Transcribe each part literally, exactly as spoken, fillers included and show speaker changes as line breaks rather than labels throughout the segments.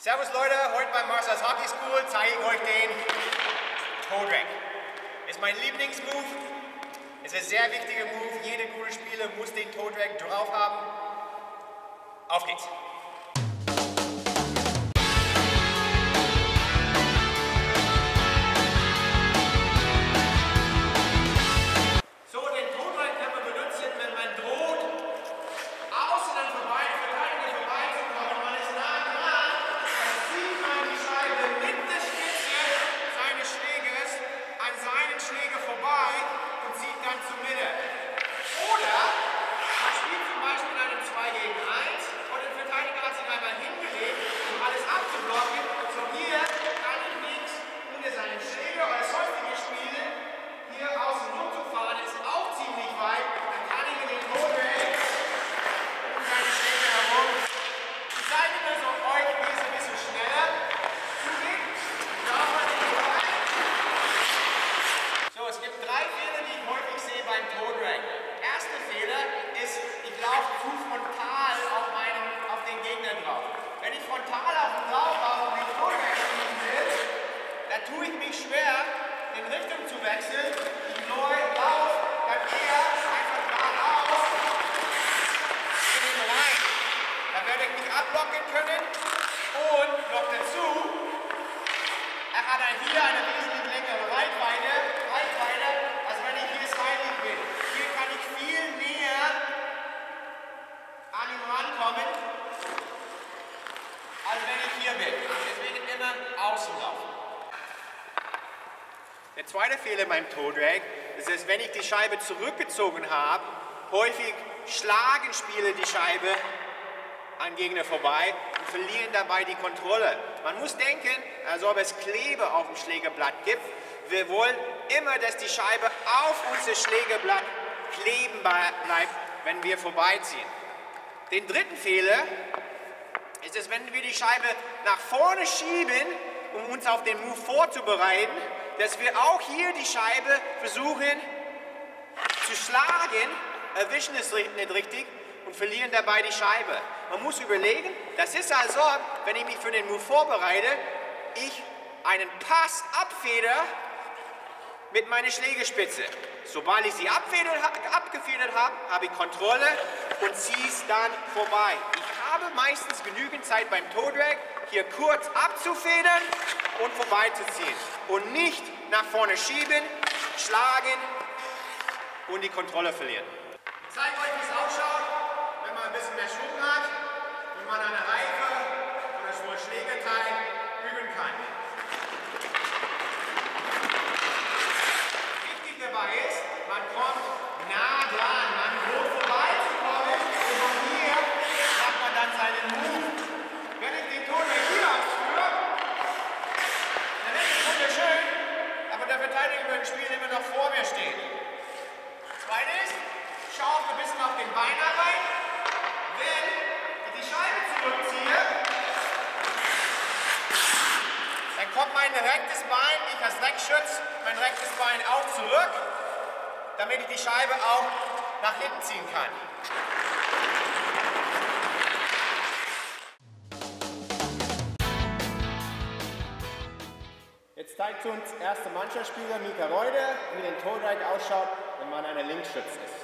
Servus Leute, heute beim Masters Hockey School zeige ich euch den Toe Drag. Ist mein Lieblingsmove, ist ein sehr wichtiger Move. Jede gute Spieler muss den Toe Drag drauf haben. Auf geht's! Wenn ich frontal auf den Drauf habe und den Toe Drag spielen will, dann tue ich mich schwer, in Richtung zu wechseln. Ich neu auf, dann eher einfach geradeaus in den rein. Dann werde ich mich abblocken können und noch dazu, er hat dann hier eine wesentlich längere Reichweite, Reichweite, als wenn ich hier seitlich bin. Hier kann ich viel näher an ihn rankommen, als wenn ich hier bin. Deswegen immer außen laufen. Der zweite Fehler beim Toe Drag ist, dass wenn ich die Scheibe zurückgezogen habe, häufig schlagen Spieler die Scheibe an Gegner vorbei und verlieren dabei die Kontrolle. Man muss denken, als ob es Klebe auf dem Schlägerblatt gibt. Wir wollen immer, dass die Scheibe auf unser Schlägerblatt kleben bleibt, wenn wir vorbeiziehen. Den dritten Fehler ist es, wenn wir die Scheibe nach vorne schieben, um uns auf den Move vorzubereiten, dass wir auch hier die Scheibe versuchen zu schlagen, erwischen es nicht richtig und verlieren dabei die Scheibe. Man muss überlegen, das ist also, wenn ich mich für den Move vorbereite, ich einen Pass abfeder mit meiner Schlägerspitze. Sobald ich sie abfedert, abgefedert habe, habe ich Kontrolle und ziehe es dann vorbei. Ich habe meistens genügend Zeit beim Toe Drag, hier kurz abzufedern und vorbeizuziehen. Und nicht nach vorne schieben, schlagen und die Kontrolle verlieren. Ich zeige euch, wie es ausschaut, wenn man ein bisschen mehr Schwung hat, wie man eine Reife oder so ein Schlägerteil üben kann. Wichtig dabei ist, man kommt nah dran, man droht vorbeizukommen und von hier macht man dann seinen Move. Wenn ich den Toe Drag hier ausführe, dann ist es wunderschön, aber der Verteidiger über das Spiel immer noch vor mir steht. Zweites, schau auch ein bisschen auf den Bein rein. Wenn ich die Scheibe zurückziehe, dann kommt mein rechtes Bein, ich als Rechtschütz, mein rechtes Bein auch zurück, damit ich die Scheibe auch nach hinten ziehen kann. Jetzt zeigt uns erster Mannschaftsspieler Mika Reuter, wie der Toe Drag ausschaut, wenn man eine Linksschütz ist.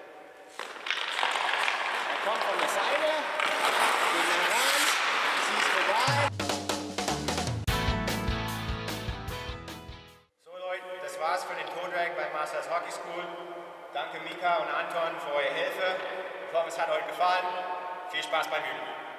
Er kommt von der Seite, geht ihn ran, zieht vorbei. So Leute, das war's für den Toe Drag bei Masters Hockey School. Danke Mika und Anton für eure Hilfe. Ich hoffe, es hat euch gefallen. Viel Spaß beim Üben.